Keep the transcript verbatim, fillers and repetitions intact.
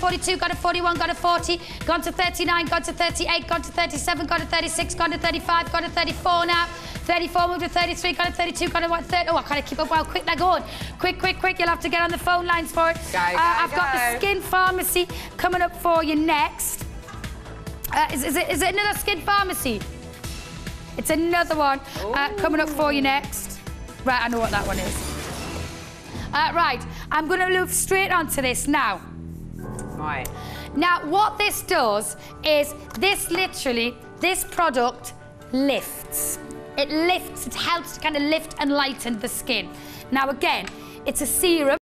forty-two, gone to forty-one, gone to forty, gone to thirty-nine, gone to thirty-eight, gone to thirty-seven, gone to thirty-six, gone to thirty-five, gone to thirty-four now. thirty-four, moved to thirty-three, gone to thirty-two, gone to what, thirty. Oh, I can't keep up. Wow, quick, they're going. Quick, quick, quick. You'll have to get on the phone lines for it. Go, go, uh, I've go. got the Skin Pharmacy coming up for you next. Uh, is, is, it, is it another Skin Pharmacy? It's another one uh, coming up for you next. Right, I know what that one is. Uh, right, I'm going to move straight on to this now. Right. Now, what this does is this literally, this product lifts. It lifts, it helps to kind of lift and lighten the skin. Now, again, it's a serum.